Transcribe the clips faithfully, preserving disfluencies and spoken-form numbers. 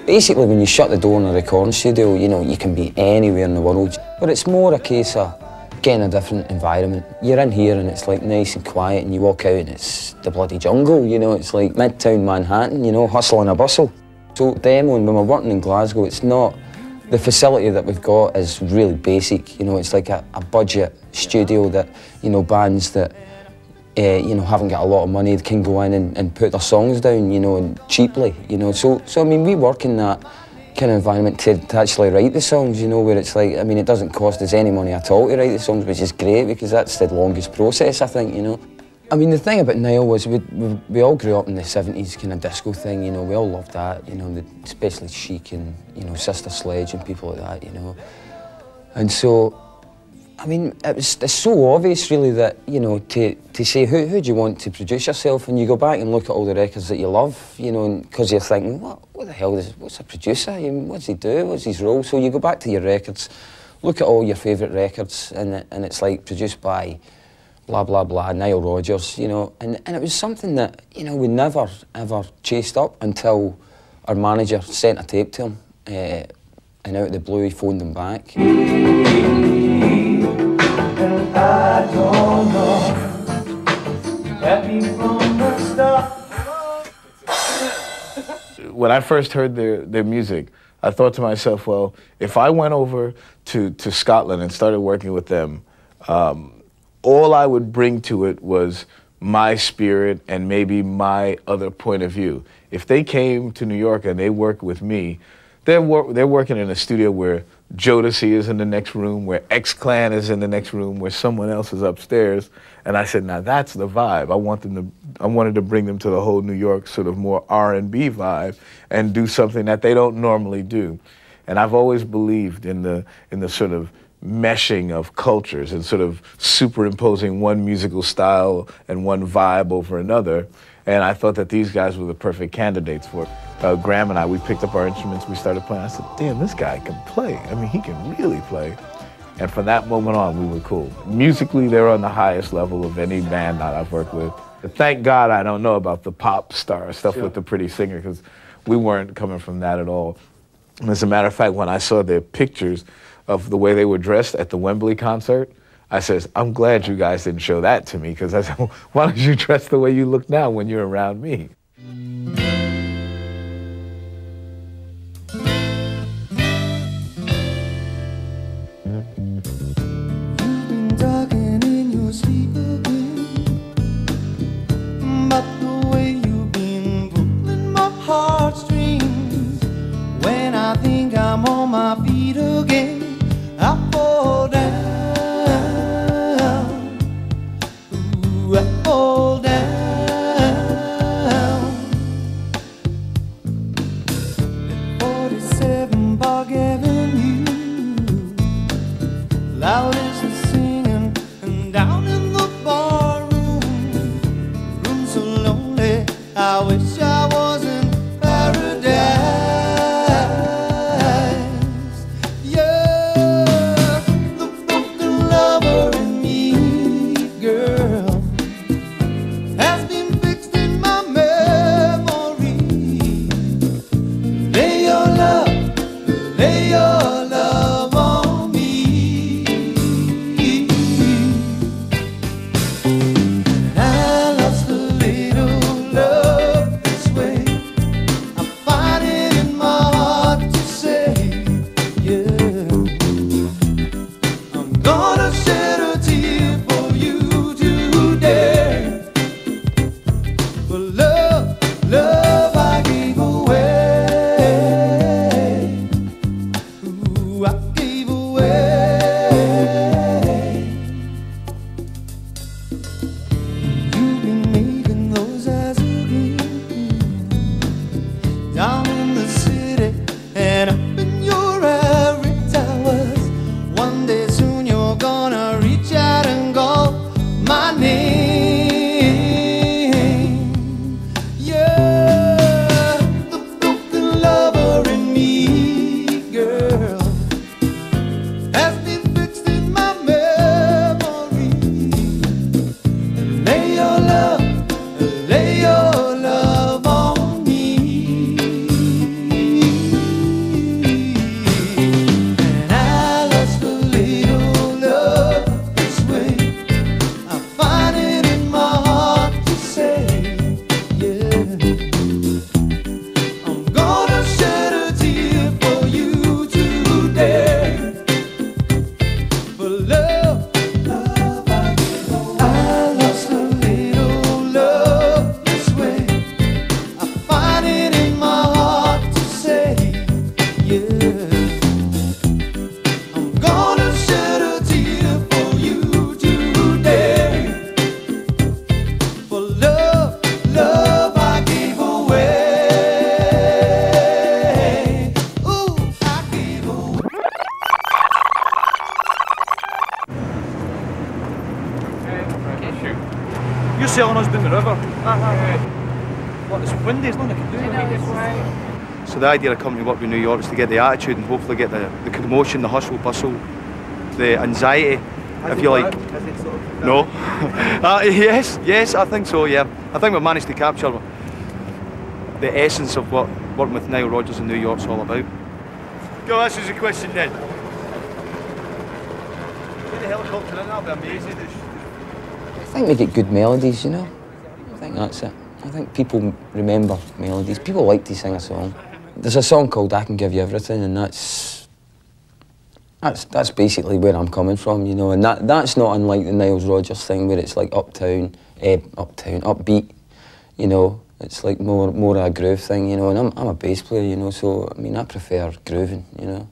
Basically, when you shut the door in a recording studio, you know, you can be anywhere in the world. But it's more a case of getting a different environment. You're in here and it's like nice and quiet, and you walk out and it's the bloody jungle, you know, it's like midtown Manhattan, you know, hustle and a bustle. So demoing, when we're working in Glasgow, it's not, the facility that we've got is really basic, you know, it's like a, a budget studio that, you know, bands that, uh, you know, haven't got a lot of money can go in and, and put their songs down, you know, and cheaply, you know. So, so I mean, we work in that kind of environment to, to actually write the songs, you know, where it's like, I mean, it doesn't cost us any money at all to write the songs, which is great because that's the longest process, I think, you know. I mean, the thing about Nile was we, we, we all grew up in the seventies kind of disco thing, you know, we all loved that, you know, the, especially Chic and, you know, Sister Sledge and people like that, you know. And so, I mean, it was, it's so obvious really that, you know, to, to say, who, who do you want to produce yourself? And you go back and look at all the records that you love, you know, because you're thinking, what, what the hell is, what's a producer? I mean, what does he do? What's his role? So you go back to your records, look at all your favourite records, and, it, and it's like produced by blah, blah, blah, Nile Rodgers, you know, and, and it was something that, you know, we never, ever chased up until our manager sent a tape to him, uh, and out of the blue he phoned him back. And I don't know, happy from the start. When I first heard their, their music, I thought to myself, well, if I went over to, to Scotland and started working with them, um, all I would bring to it was my spirit and maybe my other point of view. If they came to New York and they worked with me, they're, wor they're working in a studio where Jodeci is in the next room, where X-Clan is in the next room, where someone else is upstairs. And I said, now that's the vibe. I want them to, I wanted to bring them to the whole New York sort of more R and B vibe and do something that they don't normally do. And I've always believed in the, in the sort of meshing of cultures and sort of superimposing one musical style and one vibe over another. And I thought that these guys were the perfect candidates for it. Uh, Graeme and I, we picked up our instruments, we started playing. I said, damn, this guy can play. I mean, he can really play. And from that moment on, we were cool. Musically, they're on the highest level of any band that I've worked with. Thank God I don't know about the pop star stuff sure. with the Pretty Singer, because we weren't coming from that at all. And as a matter of fact, when I saw their pictures of the way they were dressed at the Wembley concert, I says, I'm glad you guys didn't show that to me, because I said, well, why don't you dress the way you look now when you're around me? I'm on my feet again, I fall down, ooh, I fall down. forty-seven Park Avenue, loud as the singing, and down in the bar room, room so lonely, I wish I was in paradise. Love What, it's windy, there's nothing I can do. So the idea of coming to work with New York is to get the attitude and hopefully get the, the commotion, the hustle, bustle, the anxiety, if you like. Sort of no? uh, yes, yes, I think so, yeah. I think we've managed to capture the essence of what working with Nile Rodgers in New York's all about. Go, this is a question then. Get the helicopter in, that'll be amazing. I think we get good melodies, you know. I think that's it. I think people remember melodies. People like to sing a song. There's a song called I Can Give You Everything, and that's that's that's basically where I'm coming from, you know. And that that's not unlike the Nile Rodgers thing, where it's like uptown, eh, uptown, upbeat, you know. It's like more more a groove thing, you know. And I'm I'm a bass player, you know. So I mean, I prefer grooving, you know.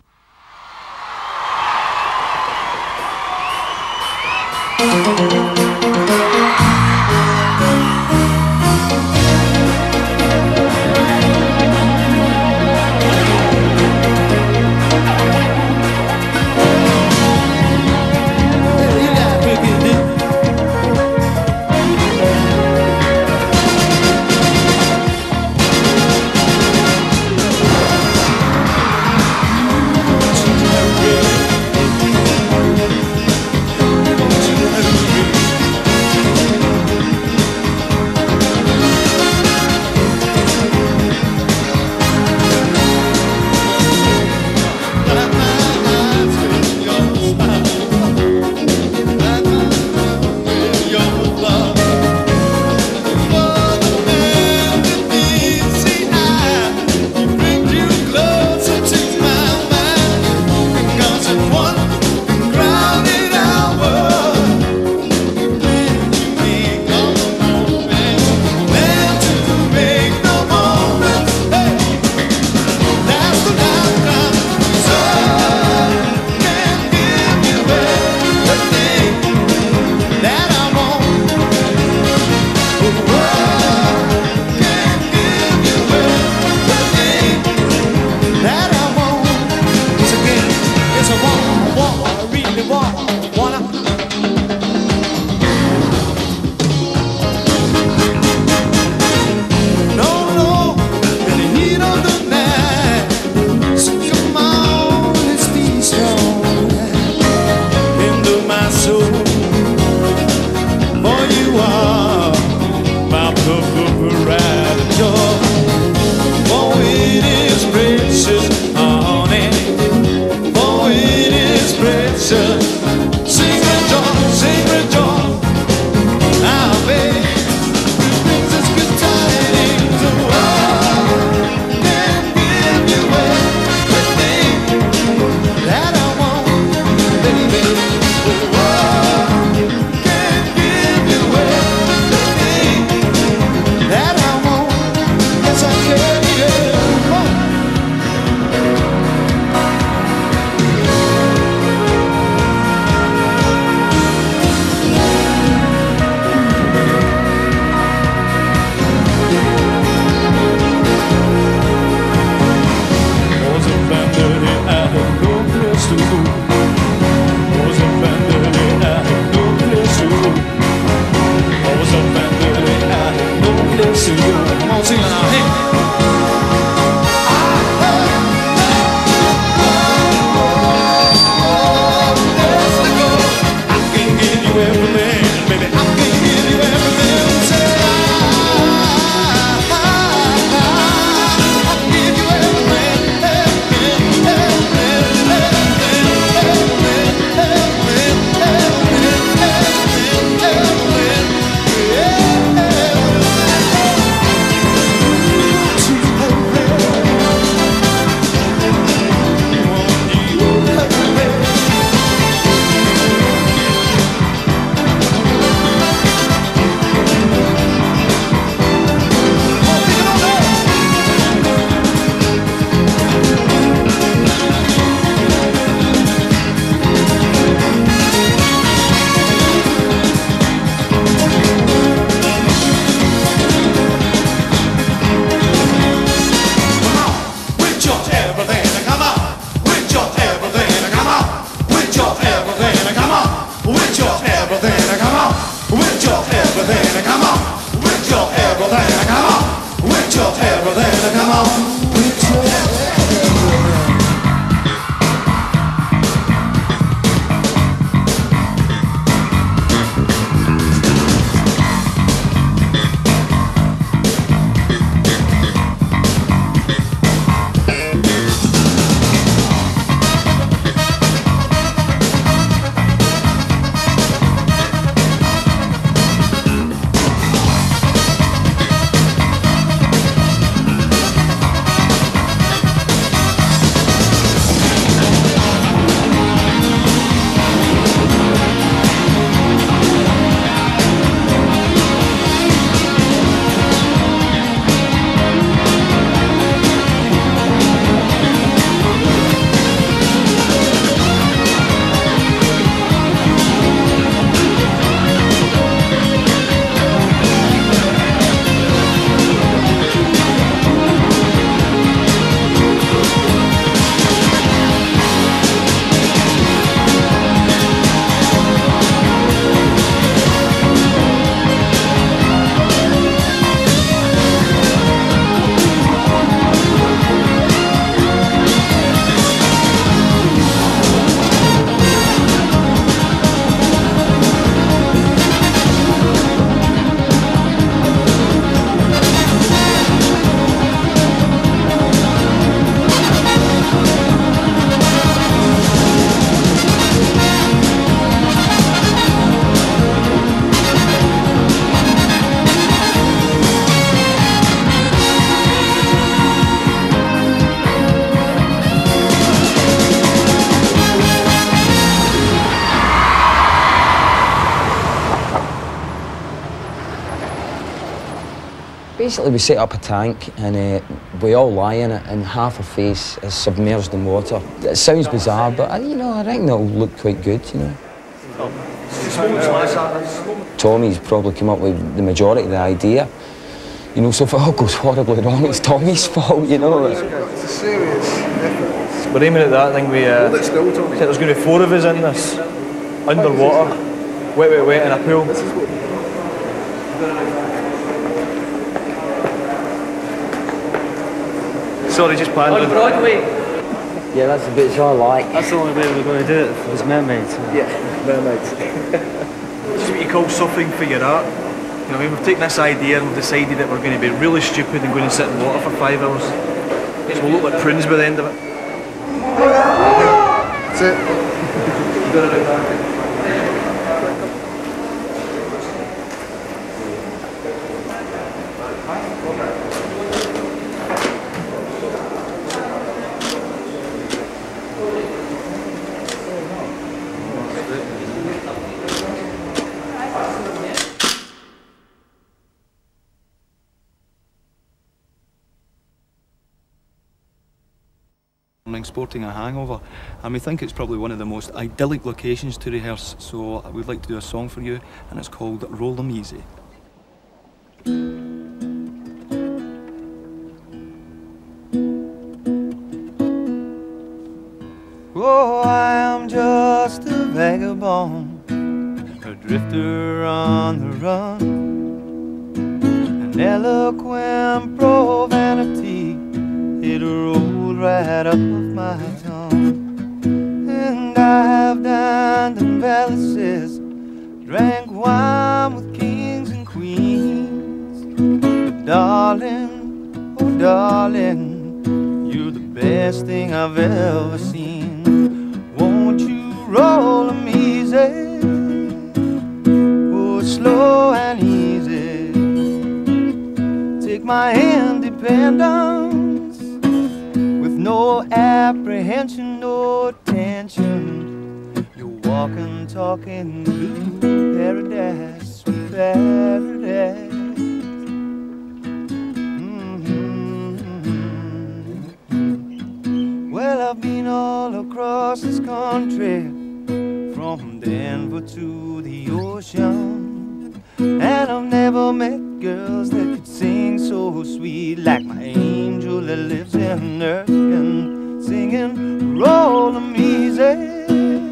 Basically, we set up a tank and uh, we all lie in it, and half our face is submerged in water. It sounds bizarre, but uh, you know, I think it'll look quite good, you know. Tommy's probably come up with the majority of the idea. You know, so if it all goes horribly wrong, it's Tommy's fault, you know. It's a serious effort. We're aiming at that. I think we uh, said there's going to be four of us in this, underwater, wet, wet, wet in a pool. Sorry, just planned. On Broadway. Yeah, that's the bits I like. That's the only way we're going to do it, was mermaids. Yeah, mermaids. This is what you call suffering for your art. You know, I mean, we've taken this idea and we've decided that we're going to be really stupid and going to sit in water for five hours. So we'll look like prunes by the end of it. That's it. You've got to do that. Sporting a hangover, and we think it's probably one of the most idyllic locations to rehearse, so we'd like to do a song for you, and it's called Roll 'Em Easy. Oh, I am just a vagabond, a drifter on the run, an eloquent profanity, it rolled right up of my tongue. And I have dined in palaces, drank wine with kings and queens. But darling, oh darling, you're the best thing I've ever seen. Won't you roll 'em easy, oh slow and easy. Take my independence, no apprehension, no tension. You're walking, talking through paradise, sweet paradise. Mm-hmm. Well, I've been all across this country, from Denver to the ocean, and I've never met girls that could sing so sweet like my angel that lives in earth, and singing roll 'em easy,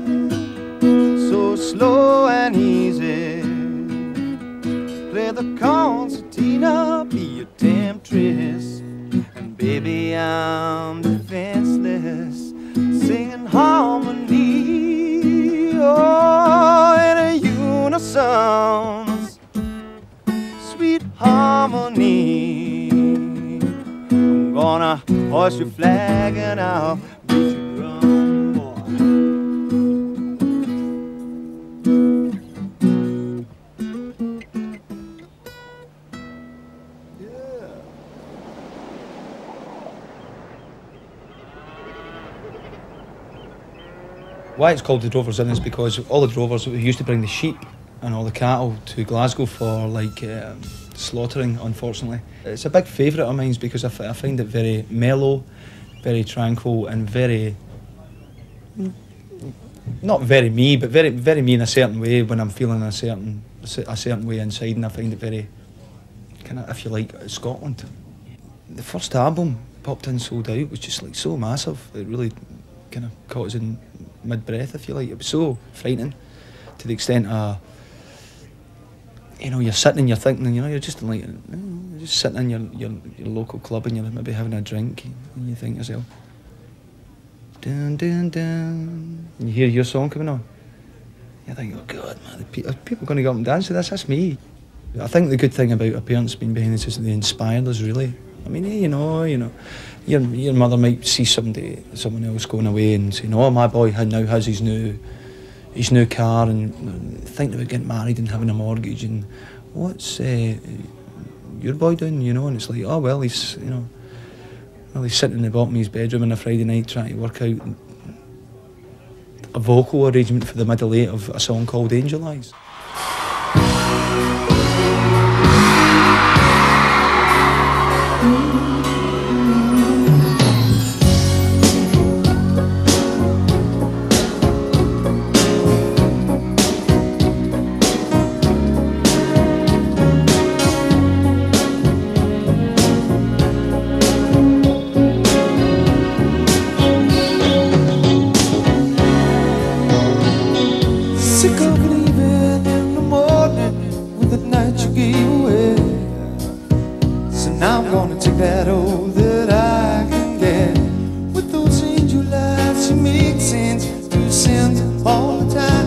so slow and easy. Play the concertina, be a temptress, and baby I'm defenseless, singing harmony, oh, in a unison, sweet harmony. I'm gonna hoist your flag and I'll beat your drum, boy. Yeah. Why it's called the Drovers Inn is because all the drovers used to bring the sheep and all the cattle to Glasgow for like um, slaughtering, unfortunately. It's a big favourite of mine because I, f I find it very mellow, very tranquil and very, not very me, but very very me in a certain way when I'm feeling a certain a certain way inside, and I find it very, kind of, if you like, Scotland. The first album, Popped In Sold Out, was just like so massive. It really kind of caught us in mid-breath, if you like. It was so frightening to the extent of, you know, you're sitting and you're thinking, you know, you're just like, you're just sitting in your, your, your local club and you're maybe having a drink and you think to yourself, dun dun dun, and you hear your song coming on. You think, oh God, man, are people going to go up and dance to this? That's me. I think the good thing about our parents being behind us is that they inspired us, really. I mean, you know, you know, your your mother might see somebody, someone else going away and saying, oh, my boy now has his new, his new car, and thinking about getting married and having a mortgage, and what's uh, your boy doing, you know? And it's like, oh, well, he's, you know, well, he's sitting in the bottom of his bedroom on a Friday night trying to work out a vocal arrangement for the middle eight of a song called Angel Eyes. take that oath that I can get. With those angel eyes, she makes sense to sins all the time.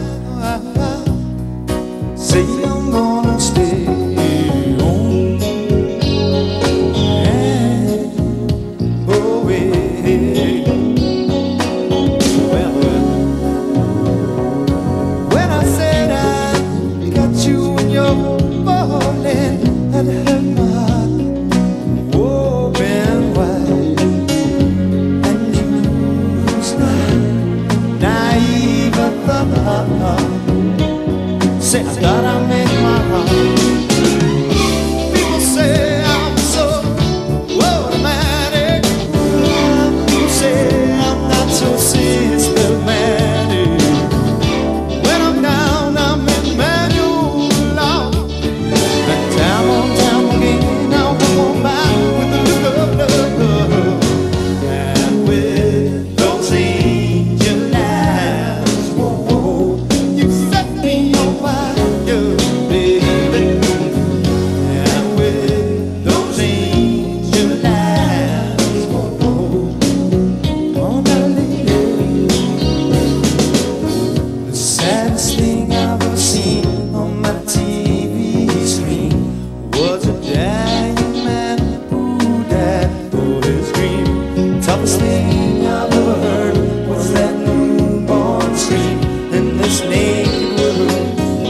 Say I'm gonna stay home and away. Well, when I said I got you in your falling, I'd hurt my heart open wide. And you's not naive at the heart. Say I thought I made my heart. People say I'm so automatic. People say I'm not so systematic. When I'm down, I'm in manual law. And time on time again, I'll come on back with the look of love. And with those angel eyes, whoa, you set me on fire, baby. And with those angel eyes, whoa, oh, my lady. The saddest thing I've ever seen on my T V screen was a dying man who died for his dream. Toughest thing I've ever heard was that newborn scream in this naked world.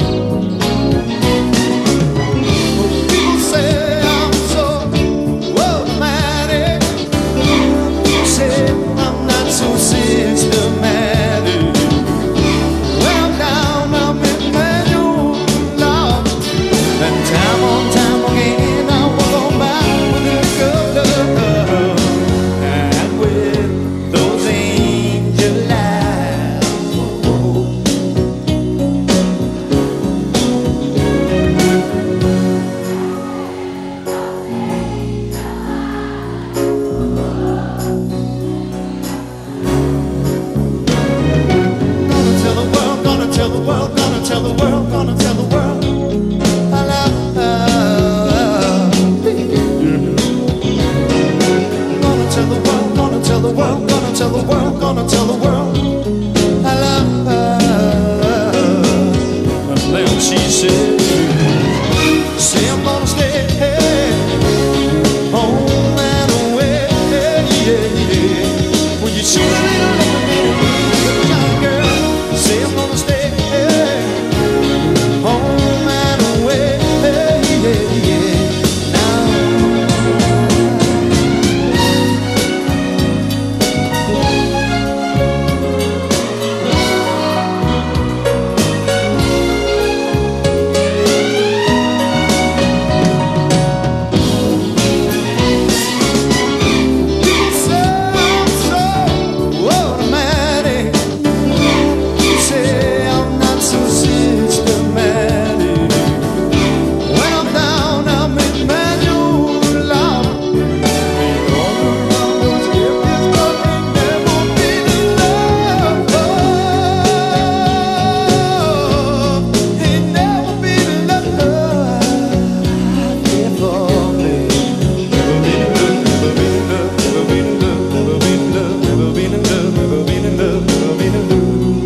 People say I'm so automatic. People say I'm not so systematic. When I'm down, I'm in manual law. And time on time again, I walk on by with a good love. And with those angel eyes, oh, gonna tell the world, gonna tell the world, gonna tell the world, gonna tell the world I love her. Gonna tell the world, gonna tell the world, gonna tell the world, gonna tell the world I love her. And then she said, say I'm gonna stay home and away. Yeah, yeah. When you shoot a little, little, little, little young girl, say I'm gonna stay home and away. Yeah, yeah. Now people say I'm so automatic. You say I'm not so systematic. When I'm down, I'm in manual law. All around those areas, but ain't never been in love. Ain't never been in love. Never been. Never been in love, never been in love, never been in love, never been in love, never been in love, never been in love, never been in love.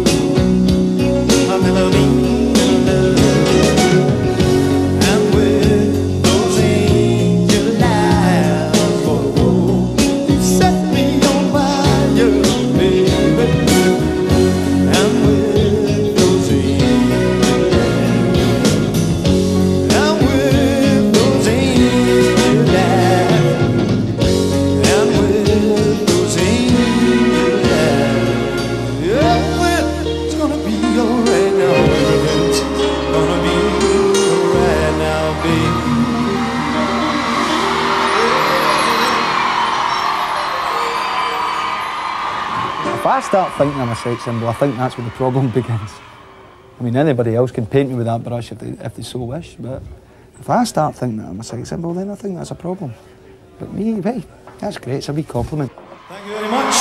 I've never been in love. And with those angel eyes, oh, you set me on fire, baby. And with those angel eyes, and with those angel eyes, and with those angel eyes, yeah, well, it's gonna be alright now, baby. It's gonna be alright now, baby. If I start thinking I'm a sex symbol, I think that's where the problem begins. I mean, anybody else can paint me with that brush if they, if they so wish, but if I start thinking that I'm a sex symbol, then I think that's a problem. But me, hey, that's great, it's a wee compliment. Thank you very much.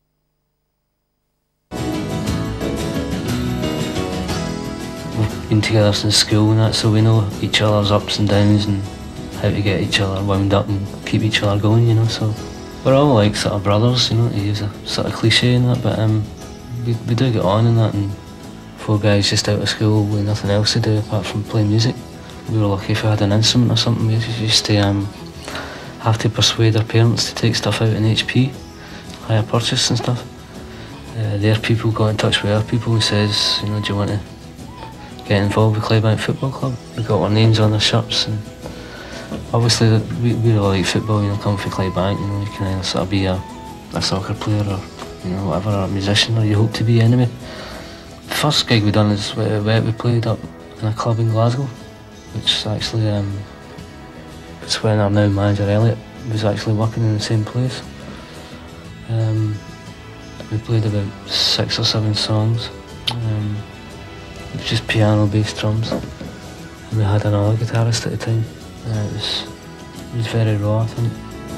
into together since school and that, so we know each other's ups and downs and how to get each other wound up and keep each other going, you know, so we're all like sort of brothers, you know, to use a sort of cliche and that, but um, we, we do get on in that, and four guys just out of school with nothing else to do apart from play music. We were lucky if we had an instrument or something. We used to um, have to persuade our parents to take stuff out in H P, hire purchase and stuff. Uh, their people got in touch with our people who says, you know, do you want to get involved with Clydebank Football Club? We got our names on their shirts, and obviously we, we really like football, you know, come for Clydebank, you know, you can either sort of be a, a soccer player or, you know, whatever, or a musician, or you hope to be anyway. The first gig we done is we, we played up in a club in Glasgow, which is actually, um, it's when our now manager Elliot was actually working in the same place. Um, we played about six or seven songs. Um, it was just piano, bass, drums, and we had another guitarist at the time. Uh, it was, it was very raw, I think.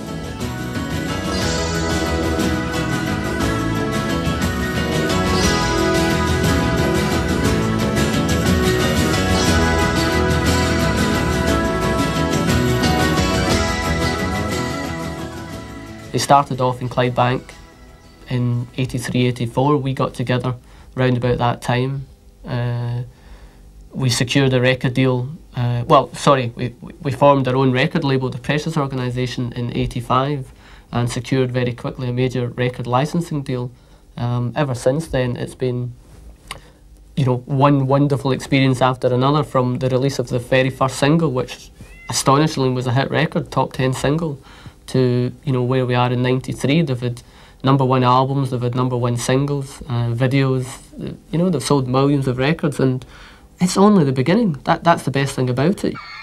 It started off in Clydebank in eighty-three, eighty-four. We got together round about that time. Uh, we secured a record deal. Uh, well, sorry, we, we formed our own record label, the Precious Organisation, in eighty-five, and secured very quickly a major record licensing deal. Um, ever since then, it's been, you know, one wonderful experience after another, from the release of the very first single, which astonishingly was a hit record, top ten single, to, you know, where we are in ninety-three. They've had number one albums, they've had number one singles, uh, videos, you know, they've sold millions of records, and it's only the beginning. That, that's the best thing about it.